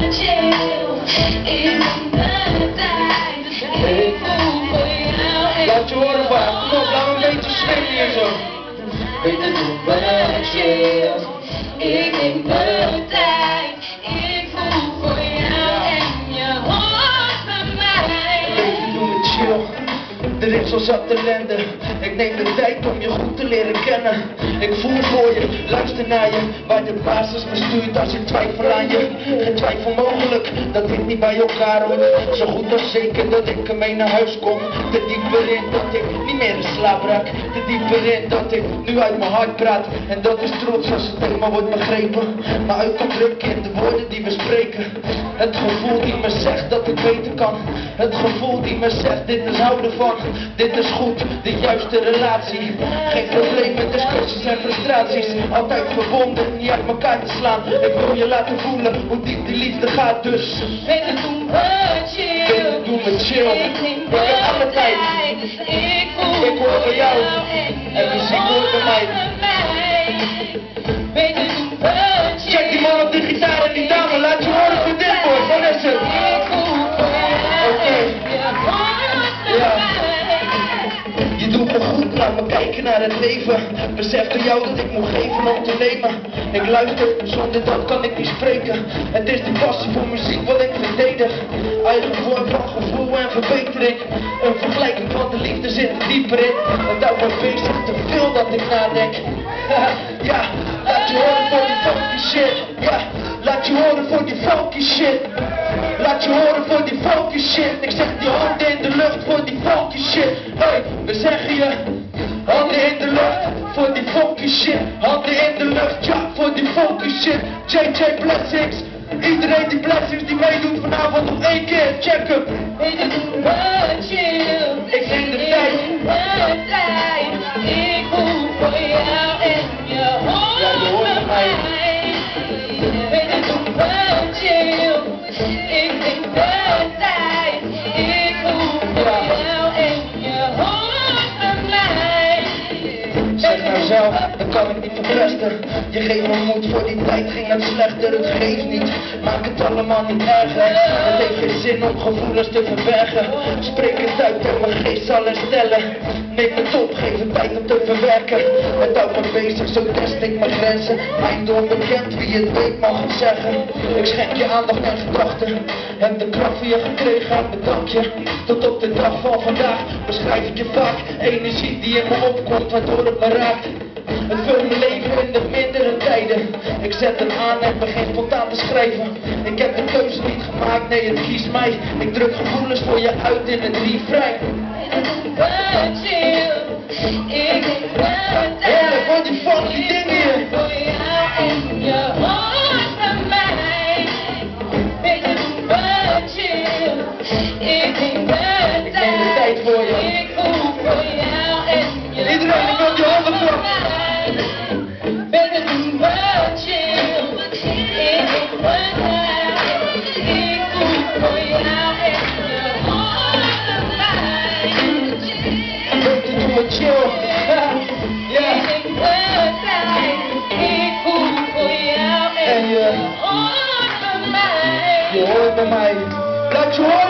Laat je horen vaak, kom op, laat me een beetje schreeuwen hier zo. Weet het hoe ben chill. Ik neem de tijd. Ik voel voor jou en je hoort bij mij. Leven doen we chill. Er is al zat ellende. Ik neem de tijd om je goed te leren kennen. Ik voel voor je, luister naar je. Waar de basis me stuurt als ik twijfel aan je. Geen twijfel mogelijk dat dit niet bij elkaar hoort. Zo goed als zeker dat ik ermee naar huis kom. Te dieper in dat ik niet meer in slaap raak. Te dieper in dat ik nu uit mijn hart praat. En dat is trots als het eenmaal wordt begrepen. Maar uit kan drukken in de woorden die we spreken. Het gevoel die me zegt dat ik beter kan. Het gevoel die me zegt dit is houden van. Dit is goed, de juiste relatie. Geen probleem met discussies en frustraties. Altijd verbonden, niet uit elkaar te slaan. Ik wil je laten voelen hoe diep die liefde gaat, dus Weet het doen we chill. weet het, doe me chill. Ik heb alle tijd. Ik voel Ik hoor van jou. En muziek hoort bij mij. Weet het doen we chill. Check die man op de gitaar en die dame. Laat je horen voor dit boy. Wat is het? Ik voel voor jou. Oké. Je hoort bij mij. Je doet me goed, laat me kijken naar het leven. Besef door jou dat ik moet geven om te nemen. Ik luister, zonder dat kan ik niet spreken. Het is die passie voor muziek wat ik verdedig. Eigen vorm van gevoel en verbetering. Een vergelijking van de liefde zit er dieper in. Het houdt me bezig, te veel dat ik nadenk. Ja, laat je horen voor die funky shit. Ja, laat je horen voor die funky shit. Laat je horen voor die funky shit. Ik zeg die handen in de lucht voor die funky shit. Hey, we zeggen je handen in de lucht voor die funky shit. Handen in de lucht, ja, voor die funky shit. JJ Blessings. Iedereen die blessings die meedoet vanavond nog één keer. Check hem. Weet het doen we chill. Ik neem de tijd. Ik voel voor jou en je hoort bij mij. Weet het doen we chill. Ik neem de tijd. Ik voel voor jou en je hoort bij mij. Zeg nou zelf, dat kan ik niet verpesten. Je geeft me moed, voor die tijd ging het slechter. Het geeft niet, maak het allemaal niet erger. Het heeft geen zin om gevoelens te verbergen. Spreek het uit en mijn geest zal herstellen. Neem het op, geef het tijd om te verwerken. Het houdt me bezig, zo test ik mijn grenzen. Eind onbekend, wie het weet mag het zeggen. Ik schenk je aandacht en gedachten. Heb de kracht van je gekregen en bedank je. Tot op de dag van vandaag beschrijf ik je vaak. Energie die in me opkomt, waardoor het me raakt. Het vult mijn leven in de mindere tijden. Ik zet het aan en begin spontaan te schrijven. Ik heb de keuze niet gemaakt, nee het kiest mij. Ik druk gevoelens voor je uit in het refrein. Heerlijk, wat die funky dingen hier. Voor jou en je hoort bij mij. Weet je hoe we chill. Ik neem de tijd voor je. Ik voel voor jou en je Iedereen, ik wil die handen voor. Weet je hoe we chill. Ik neem de tijd. Ik voel voor jou en je hoort bij mij. Weet je, doe me chill. Ja. Ik neem de tijd. Ik voel voor jou en je hoort bij mij. Je hoort bij mij. Laat je horen.